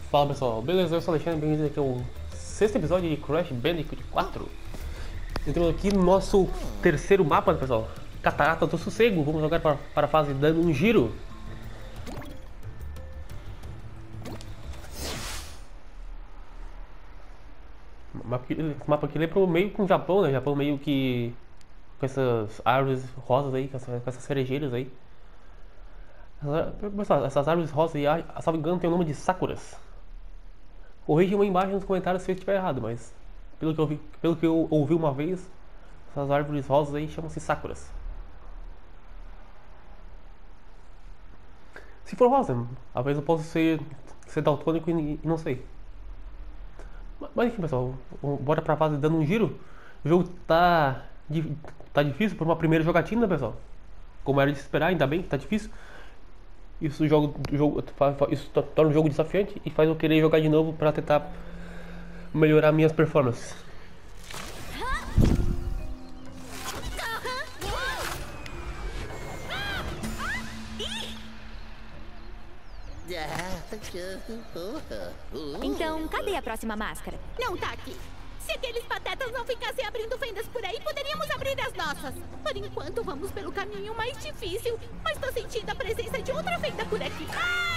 Fala pessoal, beleza? Eu sou o Alexandre, bem-vindos aqui ao sexto episódio de Crash Bandicoot 4. Entramos aqui no nosso terceiro mapa, pessoal, Catarata do Sossego. Vamos jogar para a fase dando um giro. Esse mapa aqui lembra meio com o Japão, né? Japão meio que com essas árvores rosas aí, com essas cerejeiras aí. Pessoal, essas árvores rosas aí, se não me engano, tem o nome de Sakuras. Corrija aí embaixo nos comentários se eu estiver errado, mas pelo que eu ouvi uma vez, essas árvores rosas aí chamam-se Sakuras. Se for rosa, talvez eu possa ser daltônico e não sei. Mas enfim, pessoal, bora pra fase dando um giro. O jogo tá difícil por uma primeira jogatina, pessoal. Como era de se esperar, ainda bem que tá difícil. Isso torna o jogo desafiante e faz eu querer jogar de novo para tentar melhorar minhas performances. Então, cadê a próxima máscara? Não tá aqui. Se aqueles patetas não ficassem abrindo fendas por aí, poderíamos abrir as nossas. Por enquanto, vamos pelo caminho mais difícil. Mas tô sentindo a presença de outra fenda por aqui.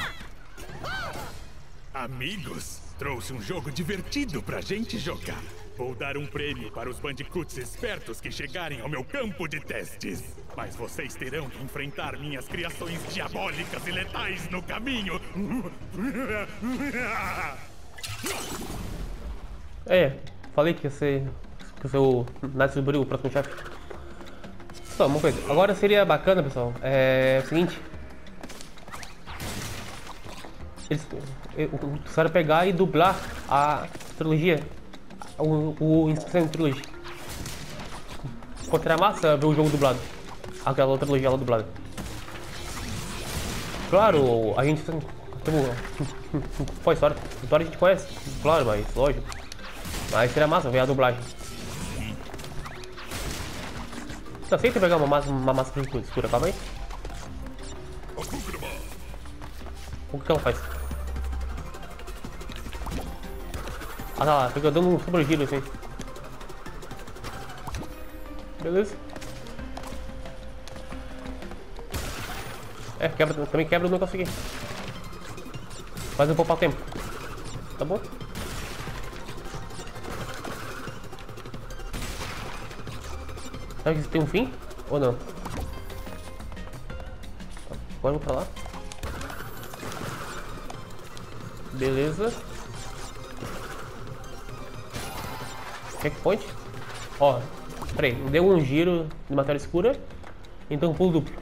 Amigos, trouxe um jogo divertido pra gente jogar. Vou dar um prêmio para os bandicoots espertos que chegarem ao meu campo de testes. Mas vocês terão que enfrentar minhas criações diabólicas e letais no caminho. Falei que ia ser o Natsu Bril, o próximo chefe. Só uma coisa, agora seria bacana, pessoal, o seguinte. Eles precisaram pegar e dublar a trilogia, o Inscrição Trilogy. Encontrar massa ver o jogo dublado, aquela outra trilogia lá dublada. Claro, a gente tem qual história? A história a gente conhece, claro, mas lógico. Mas seria massa ver a dublagem. Não sei se pegar uma massa escura, calma aí. O que ela faz? Ah, tá lá, fica dando um super giro assim. Beleza. Também quebra o negócio aqui. Faz um poupar tempo. Tá bom? Será que isso tem um fim? Ou não? Agora vou pra lá. Beleza. Checkpoint. Ó, peraí, deu um giro de matéria escura. Então pulo duplo.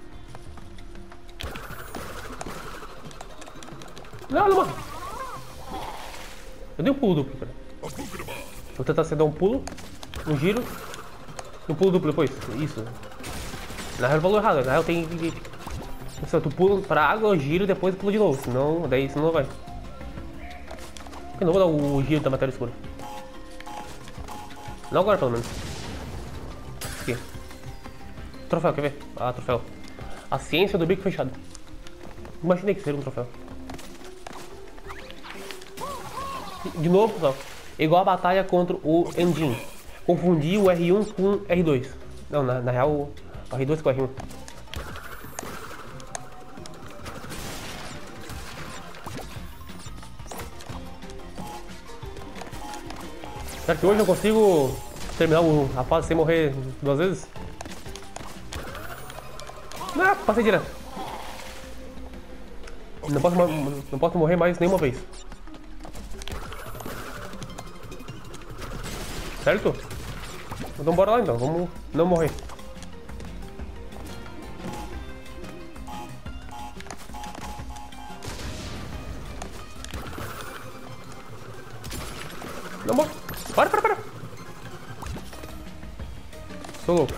Não, não morre. Eu dei um pulo duplo, cara. Vou tentar dar um pulo, um giro. Um pulo duplo depois, isso. Na real falou errado, na real tem que... Tu pula pra água, giro e depois pula de novo, senão daí isso não vai. Eu não vou dar o giro da matéria escura. Não agora pelo menos. Aqui. Troféu, quer ver? Ah, troféu. A ciência do bico fechado. Imaginei que seria um troféu. De novo, pessoal. Igual a batalha contra o Engine. Confundi o R1 com o R2. Não, na real, o R2 com o R1. Será que hoje eu consigo terminar a fase sem morrer duas vezes? Não, passei direto. Não posso morrer mais nenhuma vez. Certo? Então bora lá então, vamos não morrer. Não morre. Para. Sou louco.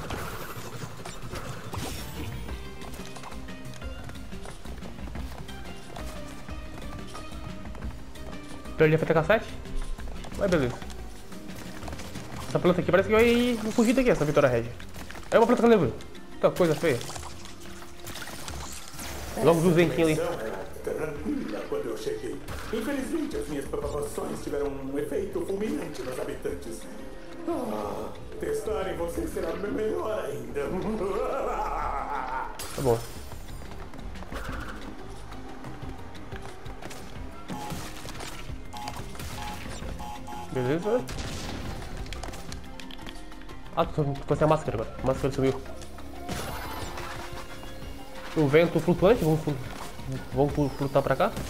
Perdi a fita cassete? Mas beleza. Essa planta aqui parece que vai fugir daqui, essa Vitória Red. É uma planta que eu lembro. Que coisa feia. Logo do ventinho ali. Tranquila, quando eu cheguei. Infelizmente, as minhas proporções tiveram um efeito fulminante nos habitantes. Testar em vocês será melhor ainda. Tá bom. Beleza. Ah, tô sem a máscara agora. A máscara sumiu. O vento flutuante, vamos flutuar pra cá.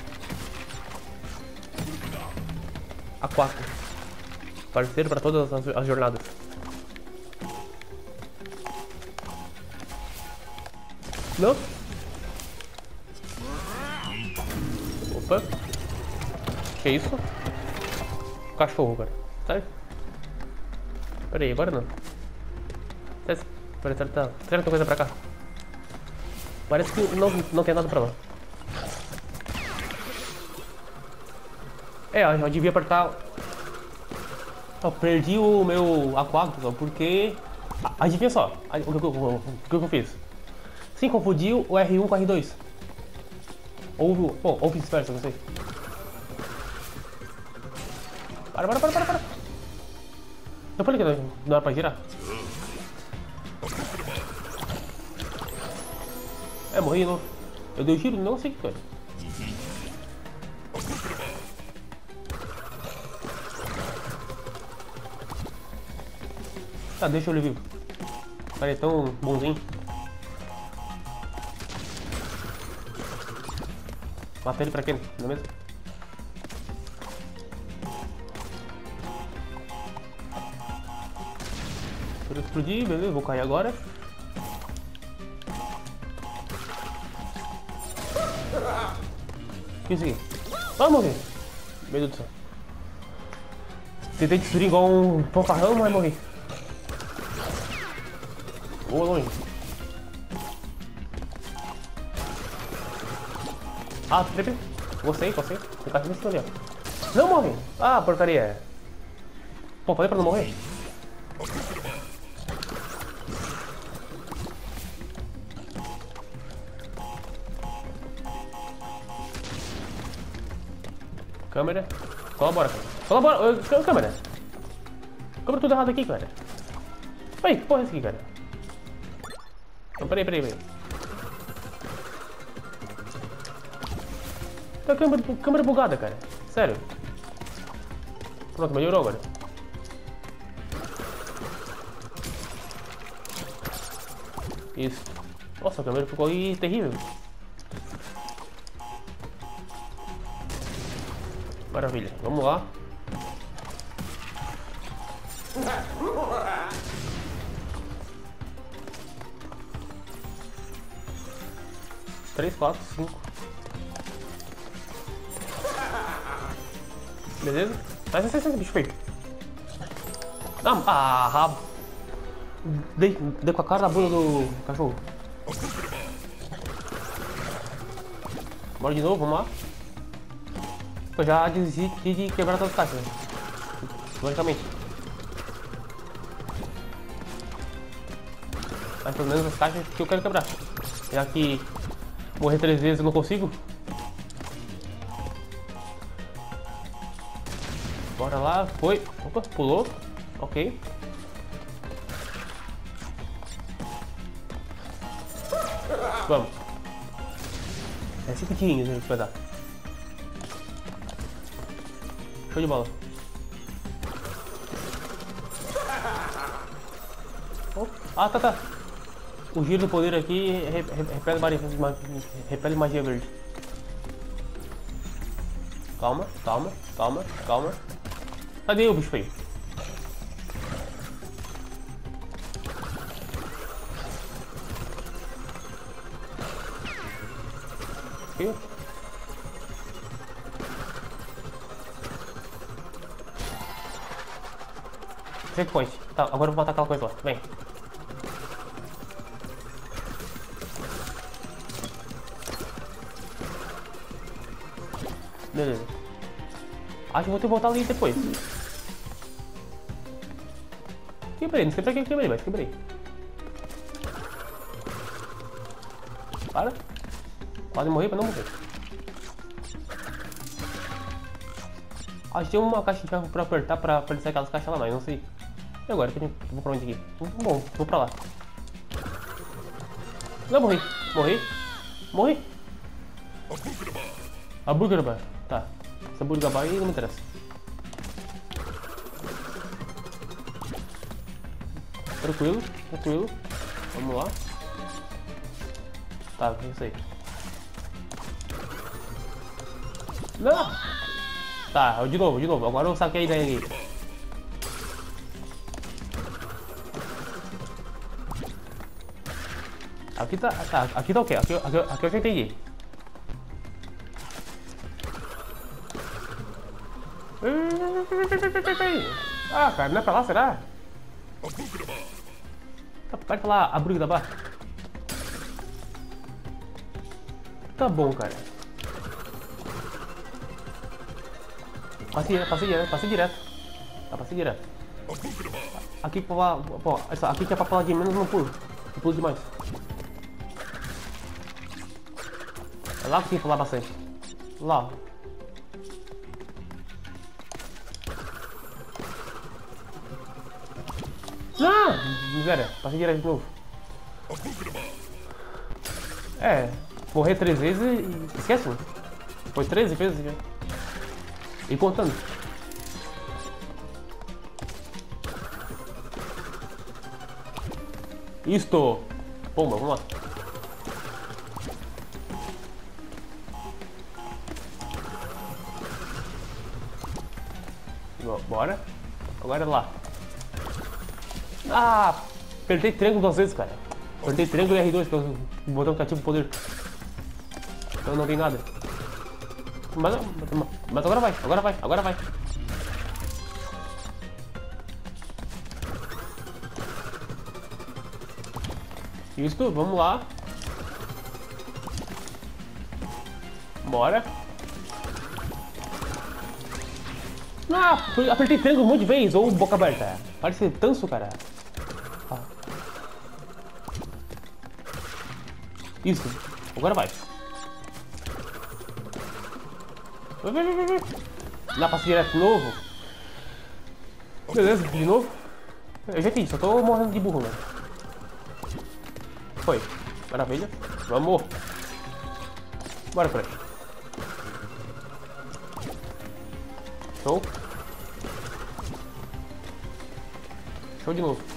A4. Parceiro pra todas as jornadas. Não? Opa. Que isso? Cachorro, cara. Sério? Pera aí, agora não. Pera, será que tem coisa pra cá? Parece que não tem nada pra lá. Eu devia apertar. Eu perdi o meu A4 porque. Adivinha só o que eu fiz? Sim, confundiu o R1 com o R2. Ou vice-versa, não sei. Para. Eu falei que não era pra girar. Morri não. Eu dei o giro, não sei o que foi. Tá, deixa ele vivo. Cara, é tão bonzinho. Mata ele pra quê? Não é mesmo? Vou explodir, beleza, vou cair agora. O que é isso aqui? Ah, morri! Meu Deus do céu. Tentei destruir igual um fanfarrão, mas morri. Vou longe. Ah, trepe. Gostei. Tem caixa nesse ali, ó. Não morre! Ah, porcaria. Pô, falei pra não morrer? Câmera. Colabora. Câmera. Câmera tudo errado aqui, cara. Ai, que porra é isso aqui, cara? Não, peraí. Tá câmera bugada, cara. Sério. Pronto, melhorou agora. Isso. Nossa, a câmera ficou aí terrível. Maravilha, vamos lá. Três, 4, 5. Beleza? Sai, bicho feio. Rabo. Dei com a cara na bunda do cachorro. Bora de novo, vamos lá. Eu já desisti de quebrar todas as caixas. Logicamente. Mas pelo menos as caixas que eu quero quebrar. Já que morrer 3 vezes eu não consigo. Bora lá, foi. Opa, pulou. Ok. Vamos. É 5 tirinhos a gente vai dar. Show de bola. Oh. Ah, tá. O giro do poder aqui repele magia verde. Calma. Cadê o bicho feio? Aqui. Checkpoint. Tá, agora eu vou matar aquela coisa lá. Vem. Beleza. Acho que vou ter que voltar ali depois. Quebrei, não sei pra que eu quebrei, mas quebrei. Para. Quase morri pra não morrer. Acho que tem uma caixa de ferro pra apertar pra descer aquelas caixas lá, mas não sei. E agora? Vou pra onde aqui? Bom, vou pra lá. Não, morri. Morri. Morri. A Burger Bar. Tá. Essa Burger Bar aí não me interessa. Tranquilo, tranquilo. Vamos lá. Tá, é isso aí. Não! Tá, de novo, de novo. Agora eu saquei a ideia aqui. Aqui tá. Tá, aqui tá o quê? Aqui eu já entendi. Ah, cara, não é pra lá, será? Pode falar a Burger Bar. Tá bom, cara. Passei direto. Tá, passei direto. Aqui pra lá. Pô, aqui que é pra pular de menos, não pulo. Eu pulo demais. É lá que tem que pular bastante. Lá. Não! Miséria, passei direto de novo. É, morrer 3 vezes e esquece. Foi 13 vezes já. E contando. Isto! Pomba, vamos lá. Bora. Agora é lá. Ah! Apertei triângulo 2 vezes, cara. Apertei triângulo e R2 para o botão que ativa o poder. Então não tem nada. Mas agora vai, agora vai, agora vai. Isso, vamos lá. Bora. Ah, apertei triângulo um monte de vezes, ou boca aberta. Parece tanso, cara. Ah. Isso, agora vai. Vai. Dá pra se direto de novo. Beleza, de novo. Eu já fiz, só tô morrendo de burro, né? Foi. Maravilha. Vamos. Bora por aí. Show. Show de novo.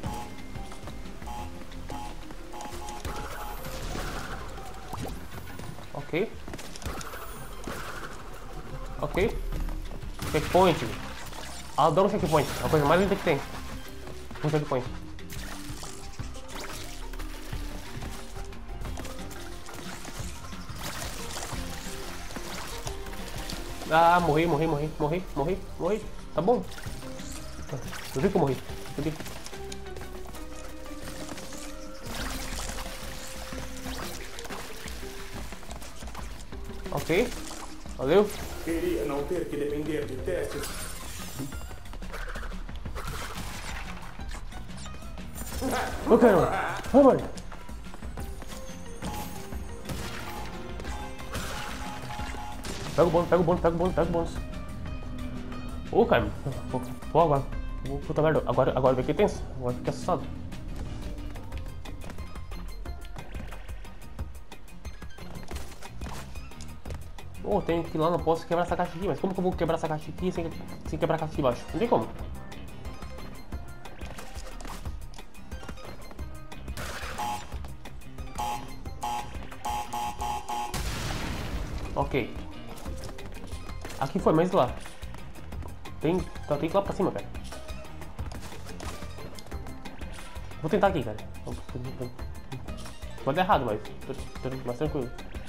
Ok. Ok. Checkpoint. Adoro checkpoint. É a coisa mais linda que tem. Um checkpoint. Ah, morri. Tá bom? Eu vi que eu morri. Eu vi. Ok. Valeu. Queria não ter que depender de testes. Ô, caramba. Ô, mano. Pega o bônus. Ô, cara. Pô, agora. Puta merda. Agora eu fiquei tenso. Agora eu fiquei assustado. Ô, tenho que ir lá, não posso quebrar essa caixa aqui. Mas como que eu vou quebrar essa caixa aqui sem quebrar a caixa de baixo? Não tem como. Ok. Aqui foi, mas lá. Tem que ir lá pra cima, cara. Vou tentar aqui, cara. Pode dar errado, mas tranquilo.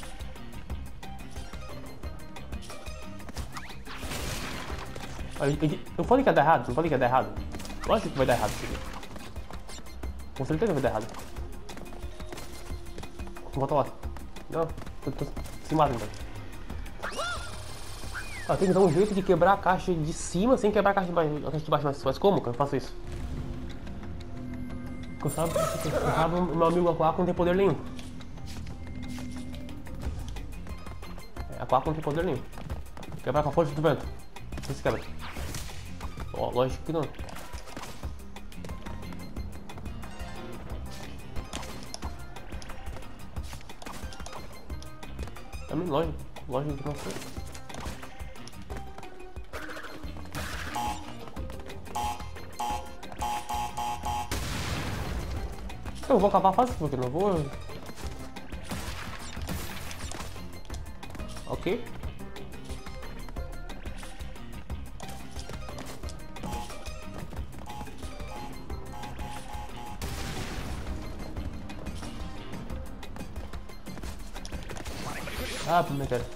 Eu falei que ia dar errado, não falei que ia dar errado. Lógico que vai dar errado isso aqui. Com certeza vai dar errado. Volta lá. Não, se mata então. Ah, tem que dar um jeito de quebrar a caixa de cima sem quebrar a caixa de baixo. Mas como que eu faço isso? Porque eu sabe o meu amigo Aquaco não tem poder nenhum. Aquaco não tem poder nenhum. Quebrar com a força do vento. Não se quebra. Ó, lógico que não. Também lógico que não foi. Eu vou acabar fácil porque não vou. Ok. Ah, primeiro cara.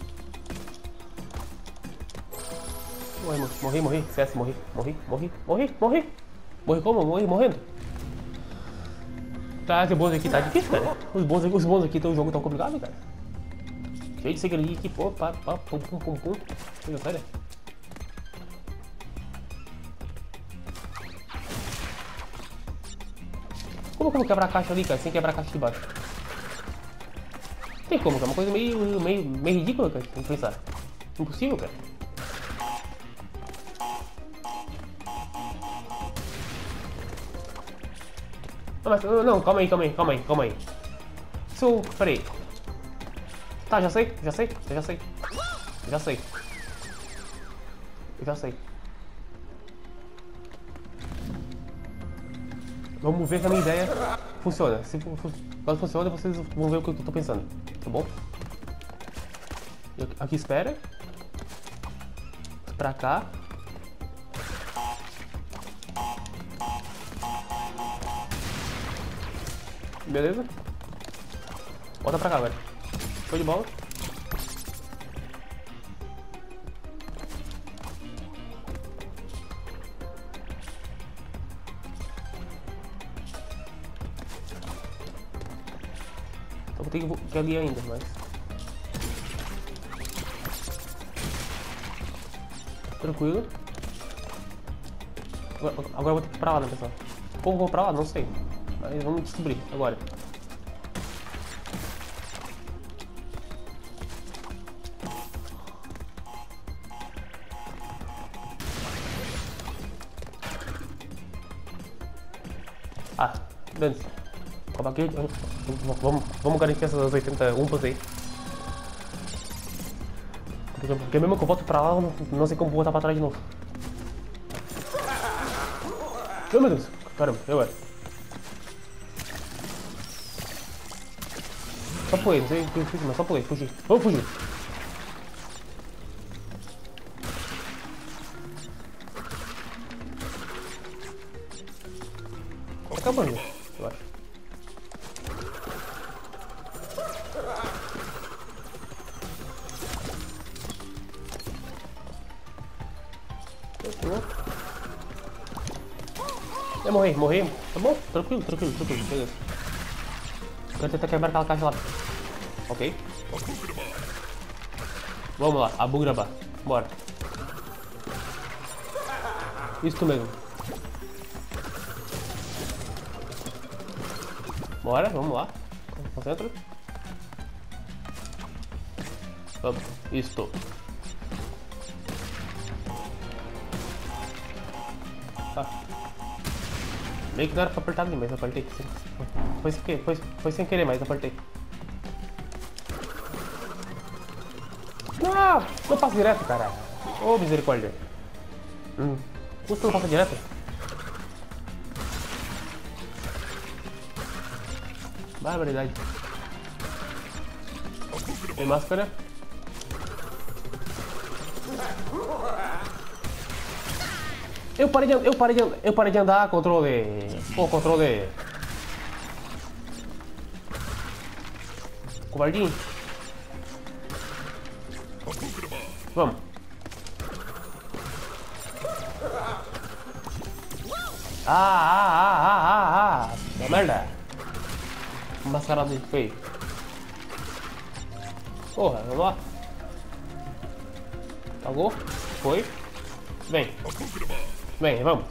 Morri. CS, morri. Morri como? Morri morrendo. Tá, esse bônus aqui tá difícil, cara. Os bônus aqui do jogo tão complicado, cara. Cheio de segredinho aqui, pô, pá, pum. Coisa séria. Como que eu vou quebrar a caixa ali, cara, sem quebrar a caixa de baixo? Tem como, cara, é uma coisa meio ridícula, cara, tem que pensar. Impossível, cara. Não, calma aí. Isso, peraí. Tá, já sei. Vamos ver se a minha ideia funciona. Se funciona, vocês vão ver o que eu tô pensando, tá bom? Aqui espera. Pra cá. Beleza? Volta pra cá, velho. Show de bola. Então vou ter que ali ainda, mas... Tranquilo. Agora eu vou ter que ir pra lá, né, pessoal? Como vou pra lá? Não sei. Mas vamos descobrir agora. Ah, dane-se. Calma aqui. Vamos garantir essas 81 aí. Porque mesmo que eu volto pra lá, eu não sei como voltar pra trás de novo. Oh, meu Deus. Caramba, Só pulei, não sei o que eu fiz, mas só pulei, fugi. Vamos fugir. Tá acabando, eu acho. Eu morri. Tá bom? Tranquilo. Beleza. Quero tentar quebrar aquela caixa lá. Ok. Vamos lá, Abu Ghraib. Bora. Isso mesmo. Bora, vamos lá. Concentra. Vamos. Isto. Tá. Meio que não era pra apertar ali, mas eu apertei. Foi sem querer, mas eu apertei. Não passa direto, cara. Ô, misericórdia. Custa não passa direto? Barbaridade. Tem máscara? Eu parei de andar, controle. Pô, controle. Covardinho. Vamos. Da merda. Mascarado de feio. Porra, vamos lá. Pagou? Foi. Vem, vamos.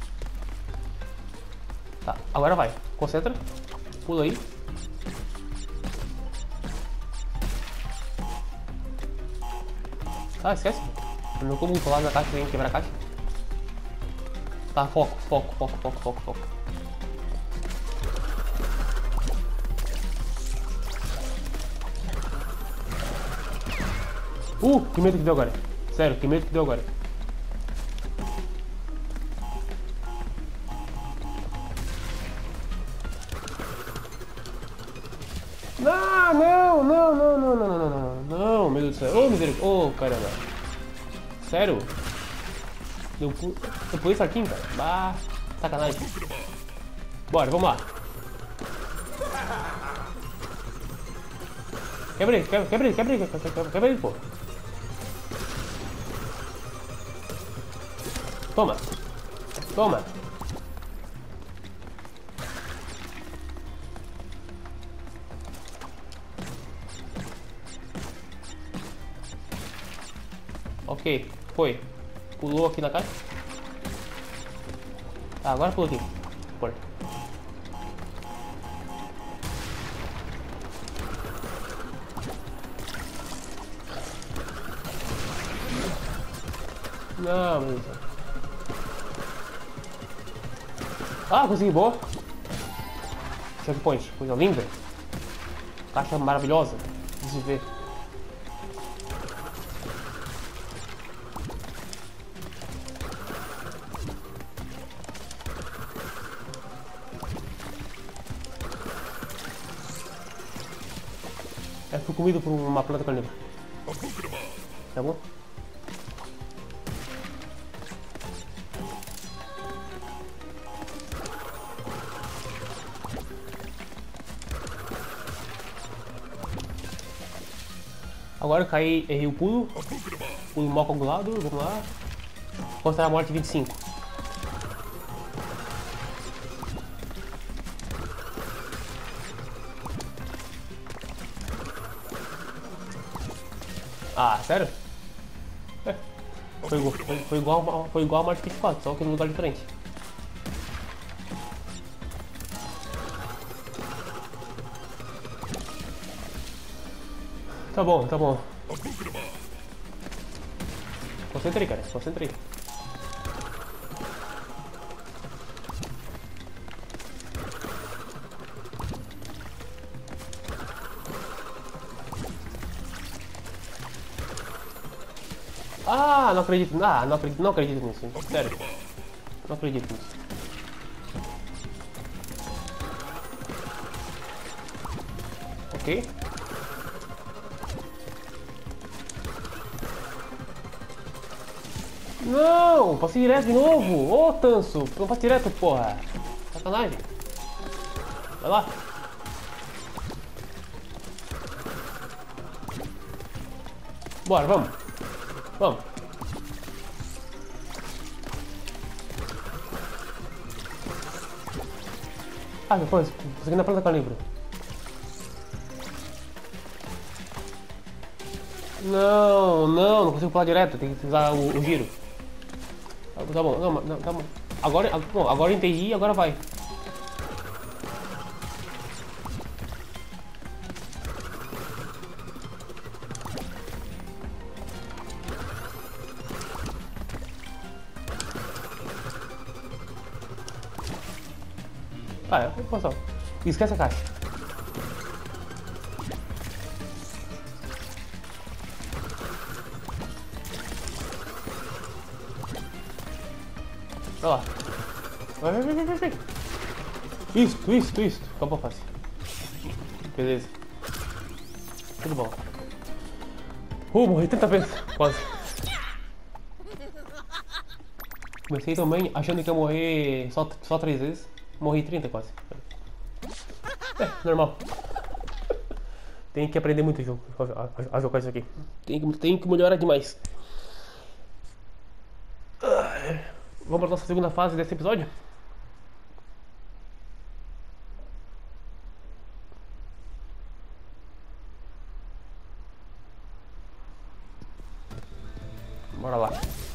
Tá, agora vai. Concentra. Pula aí. Ah, esquece. Não como pular na caixa, tem que quebrar a caixa. Tá, foco. Que medo que deu agora. Sério, que medo que deu agora. Não, meu Deus do céu. Ô, misericórdia. Ô, caramba. Sério? Eu pulei certinho, cara. Bah, sacanagem. Bora, vamos lá. Quebra ele, pô. Toma. Ok, foi. Pulou aqui na caixa. Tá, agora pulou aqui. Bora. Não, meu Deus. Ah, consegui, boa. Checkpoint, coisa linda. Caixa maravilhosa de se ver. Fui comido por uma planta carnívora. Tá bom? Agora eu caí, errei o pulo. Pulo mal calculado, vamos lá. Considerar a morte 25. Ah, sério? É. Foi igual a morte 24, só que num lugar diferente. Tá bom. Concentrei, cara, concentrei. Ah, não acredito. Não acredito nisso. Sério. Não acredito nisso. Ok. Não, passei direto de novo. Ô, Tanso, não passo direto, porra. Sacanagem. Vai lá. Bora, vamos. Ah, depois, consegui na planta carnívora. Não consigo pular direto, tem que usar o giro. Tá bom, não, tá bom. Agora eu entendi, agora vai. Ah, eu posso. Esquece a caixa. Olha lá. Vai. Isso. Acabou fácil. Beleza. Tudo bom. Morri 30 vezes. Quase. Comecei também achando que ia morrer só 3 vezes. Morri 30 quase. É, normal. Tem que aprender muito a jogar isso aqui. Tem que melhorar demais. Vamos para nossa segunda fase desse episódio? Bora lá.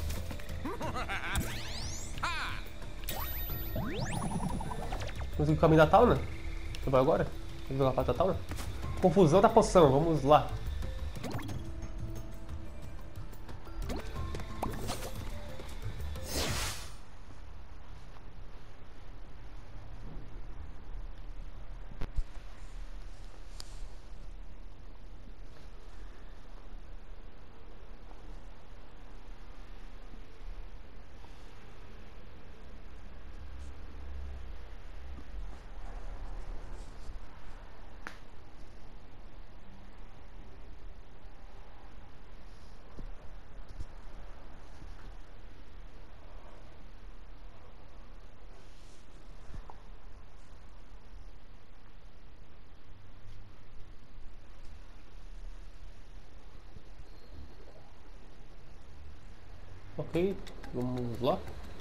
Consegui o caminho da Tauna? Você vai agora? Vamos jogar para a Tauna? Confusão da poção, vamos lá. Ok, vamos lá.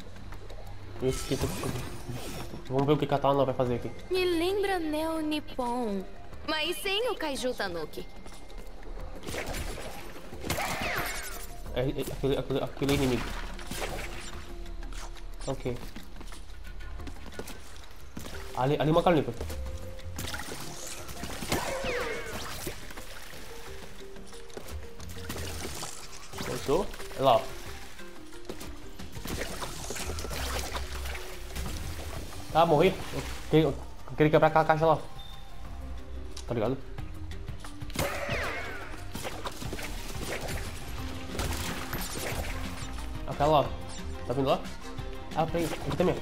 Vamos ver o que a Katana vai fazer aqui. Me lembra Neo Nippon, mas sem o Kaiju Tanuki. Aquele inimigo. Ok. Ali uma carnipa. Fechou? Olha lá, ó. Ah, morri. Eu queria quebrar aquela caixa lá. Tá ligado? Aquela lá. Tá vindo lá? Ah, peraí. Aqui também.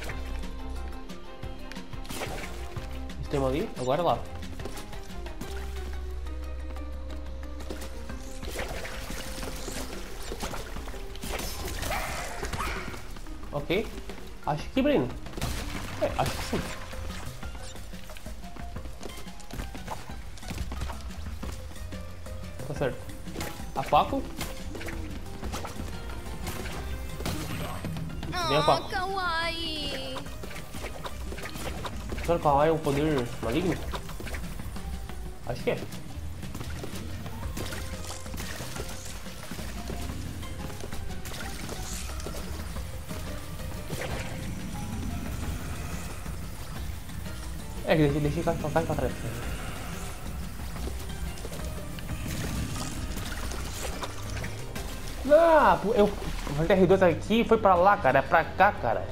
Sistema ali. Agora lá. Ok. Acho que, Breno. Acho que sim. Tá certo. A Paco. Vem a Paco. Kawaii. Será que o Kawaii é um poder maligno? Acho que é. Deixa eu cair pra trás. Ah, eu falei R2 aqui e foi pra lá, cara. É pra cá, cara.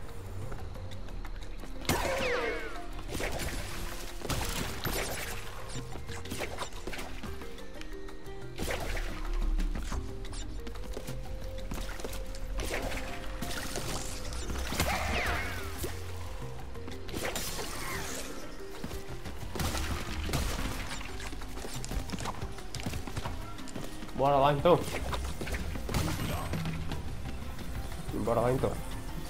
Bora lá então. Bora lá então.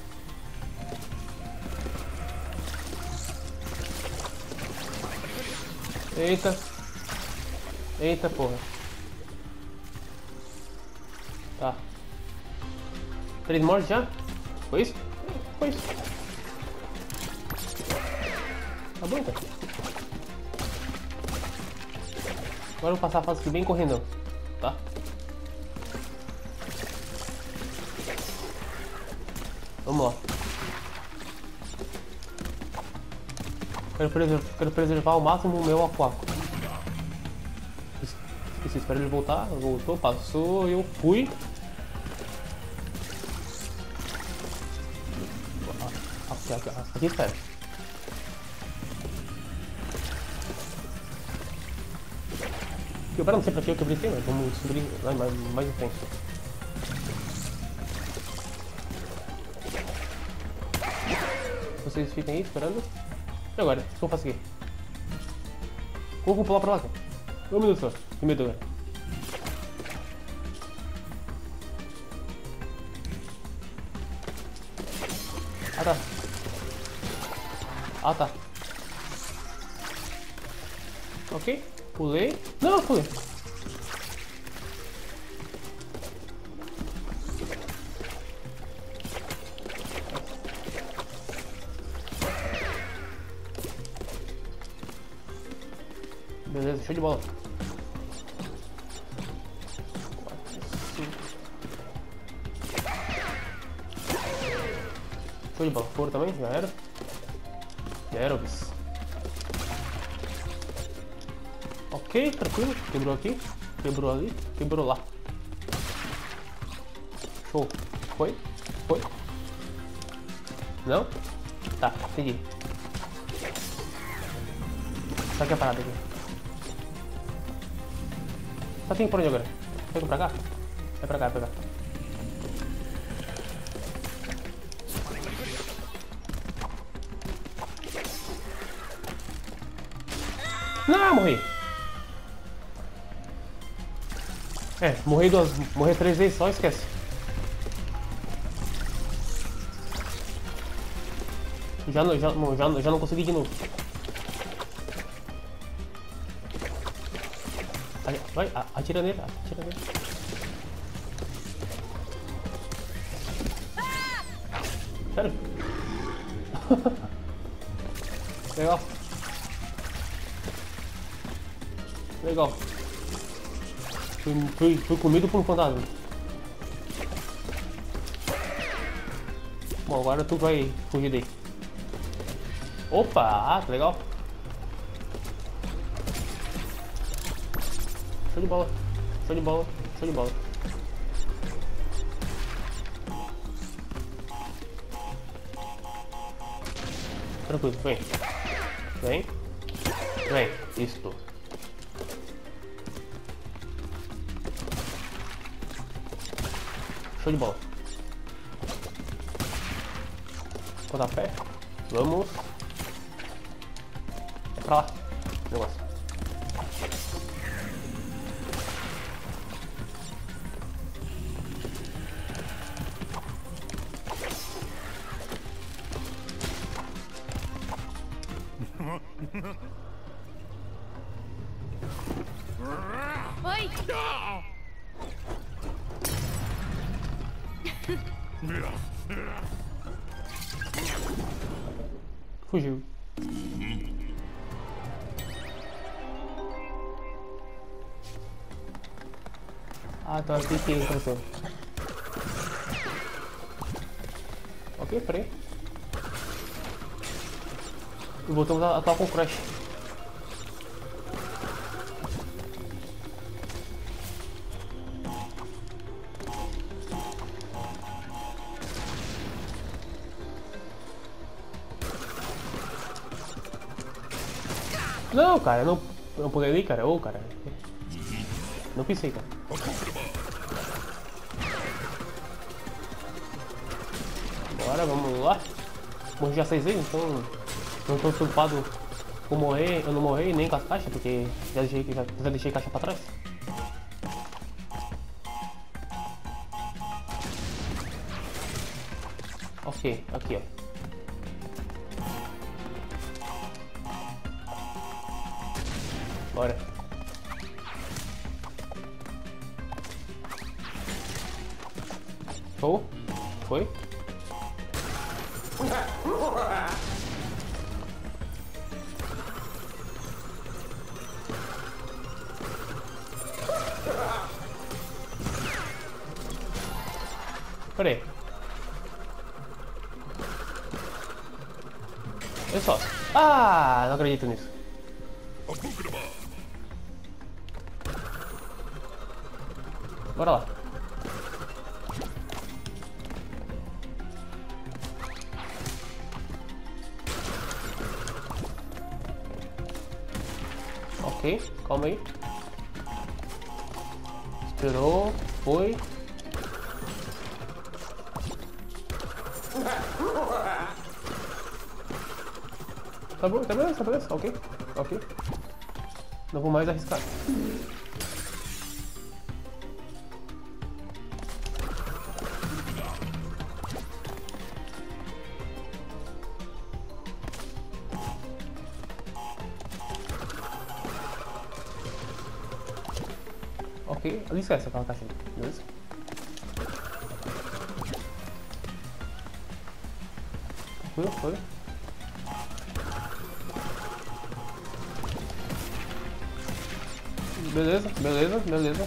Eita. Eita porra. Tá. 3 mortes já? Foi isso? Foi isso. Tá bom então. Agora eu vou passar a fase aqui bem correndo. Tá? Vamos lá. Quero preservar ao máximo o meu aquático. Esqueci, espero ele voltar. Voltou, passou, eu fui. Aqui espera. Quebrar não sei pra que eu quebrei esse, mas vamos descobrir mais em frente. Vocês fiquem aí esperando. E agora? O que eu faço aqui? Como eu vou pular pra lá, cara? Um minuto só. Que medo, velho. Ah, tá. Ah, tá. Ok. Pulei. Não, pulei. Beleza, show de bola. Show de bola. Foro também? Já era? Já era, bis. Ok, tranquilo. Quebrou aqui. Quebrou ali. Quebrou lá. Show. Foi? Foi? Não? Tá, entendi. Só que a parada aqui. Só tem por onde agora? Pega pra cá? É pra cá, é pra cá. Não, morri. Morrer 3 vezes só, esquece. Já não consegui de novo. Vai, atira nele, atira nele. Sério? Legal. Legal. Fui comido por um fantasma. Bom, agora tu vai fugir daí. Opa, tá legal. Show de bola. Show de bola. Show de bola. Tranquilo, vem. Vem. Vem. Isto. Show de bola. Botar pé. Vamos. É pra lá. Negócio. Oi! Fugiu. Ah, então aqui que entrou. Ok, peraí. E voltamos a atuar com o Crash. Não, cara, não pulei ali, cara. Ô, cara. Não pensei, cara. Agora vamos lá. Morri já 6 vezes, então não tô preocupado com morrer, eu não morri nem com as caixas, porque já deixei caixa pra trás. Ok, aqui ó. Bora. Show? Foi? Peraí. Olha só. Ah, não acredito nisso. Bora lá. Ok, calma aí. Esperou, foi. Tá bom, tá beleza, ok, ok. Não vou mais arriscar. Ok, licença aquela caixinha, beleza? Foi. Beleza.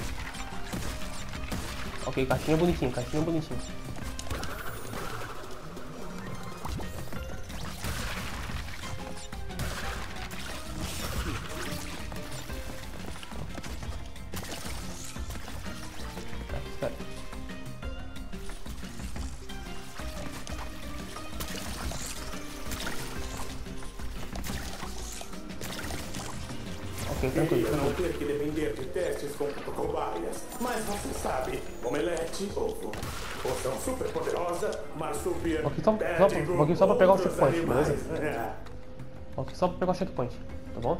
Ok, caixinha bonitinha. Espera. Ok, tranquilo. Não ter que depender de testes com cobaias. Mas você sabe, omelete, ovo. Poção super poderosa, marsupia. Aqui só pra pegar o checkpoint, beleza? Ok, só pra pegar o checkpoint, tá bom?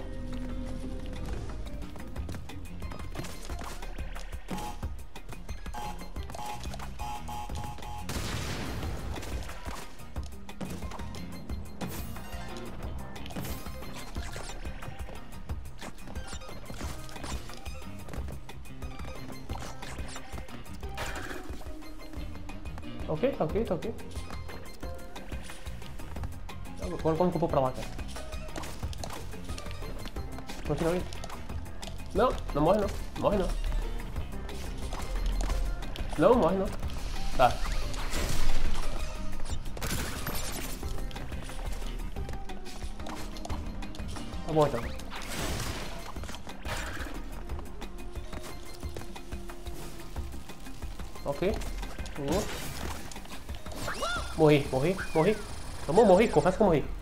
Tá ok. Agora como que eu vou pra lá, cara? Continua aí. Não, não morre não. Morre não. Não, morre não. Tá. Tá bom então. Ok. Morri. Tomou, morri. Confesso que eu morri.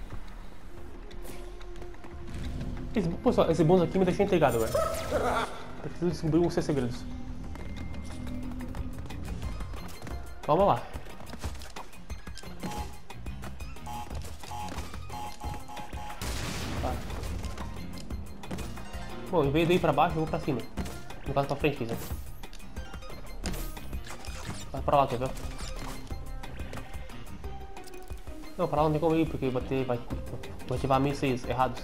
Esse bônus aqui me deixou intrigado, velho. Preciso descobrir os seus segredos. Calma lá. Tá. Bom, em vez de ir pra baixo, eu vou pra cima. No caso, pra frente, quer dizer. Vai pra lá, quer ver? Não, pra lá não tem como ir, porque vai ativar mísseis errados.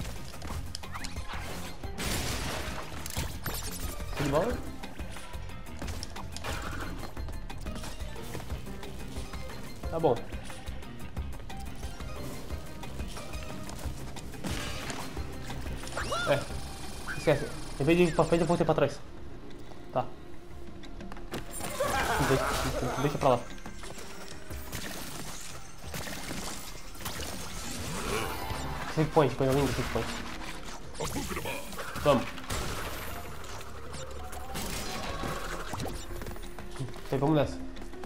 De bola? Tá bom. Esquece. Em vez de ir pra frente, eu vou ir pra trás. Tá. Deixa pra lá. Checkpoint, coisa linda, checkpoint. Vamos. Então, vamos nessa.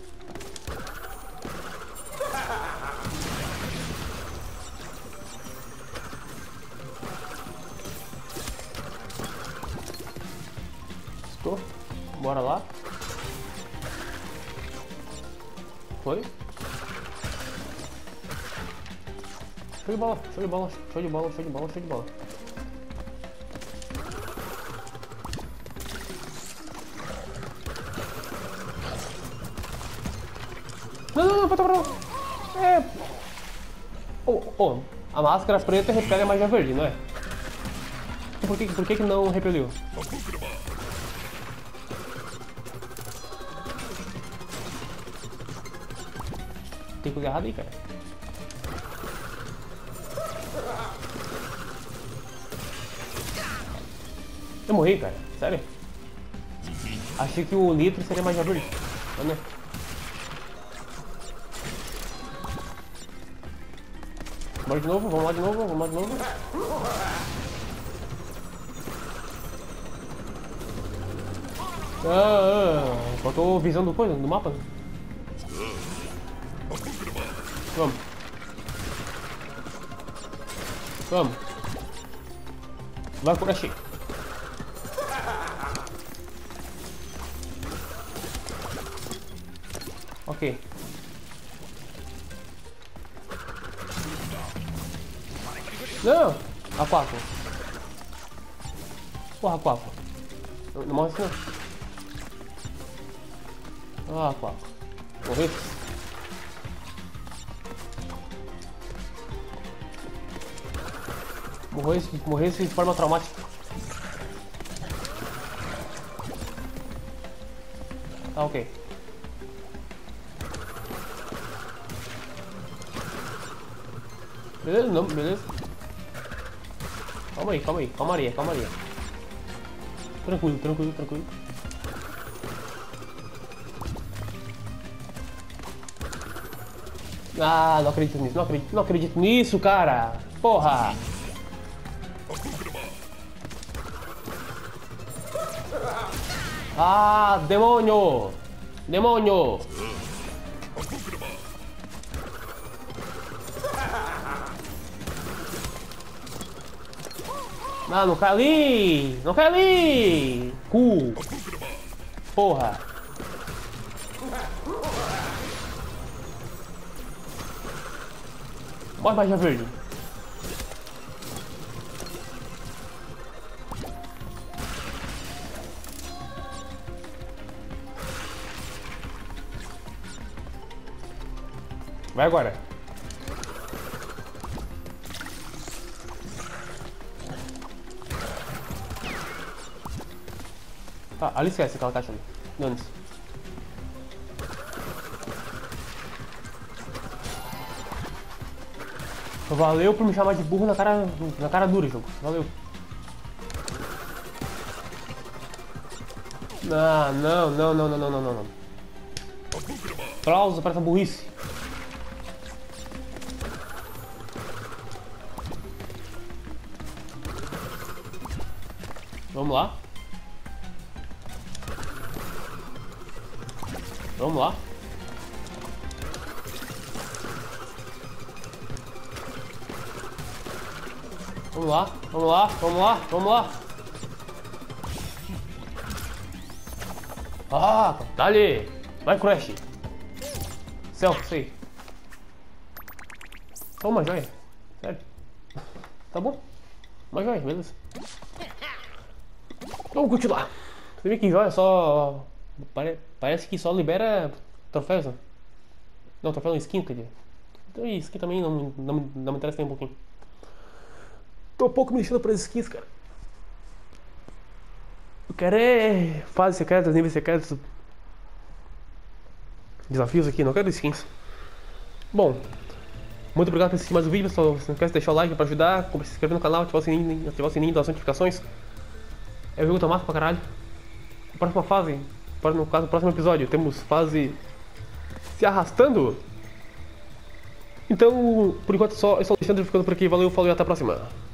Estou. Bora lá. Foi. Show de bola, show de bola, show de bola, show de bola, show de bola. Não, pra lá. A máscara preta repele a magia verde, não é? Por que não repeliu? Tem coisa errada aí, cara. Eu morri, cara. Sério? Achei que o litro seria magia verde. Não, né? Vamos de novo, vamos lá de novo, vamos lá de novo. Faltou visão do coisa, do mapa. Vamos. Vamos. Vai por aqui. Ok. Não! A4. Porra, A4. Não morre assim não. Ah, A4. Morri. Morresse de forma traumática. Tá ok. Beleza? Não, beleza. Calma aí, calmaria. Tranquilo. Ah, não acredito nisso, cara. Porra. Ah, demônio. Ah, não cai ali! Cu! Porra! Morre magia verde! Vai agora! Ah, ali esquece aquela caixa ali. Dane-se. Valeu por me chamar de burro na cara dura, jogo. Valeu. Ah, não. Aplausos para essa burrice. Vamos lá. Vamos lá. Vamos lá. Ah, dá-lhe. Vai, Crash. Céu, sei. Só uma joia. Sério. Tá bom. Uma joia, beleza. Vamos continuar. Você vê que joia só... Parece que só libera troféus, né? Não, troféu não, skin, quer dizer. Então skin também não me interessa nem um pouquinho. Tô um pouco mexendo para as skins, cara. Eu quero é fases secretas, níveis secretos. Desafios aqui, não quero skins. Bom, muito obrigado por assistir mais um vídeo, pessoal. Se não esquece de deixar o like para ajudar, se inscrever no canal, ativar o sininho das notificações. É o jogo tá massa pra caralho. Próxima fase, no caso, no próximo episódio, temos fase se arrastando. Então, por enquanto, eu sou o Alexandre ficando por aqui. Valeu, falou e até a próxima.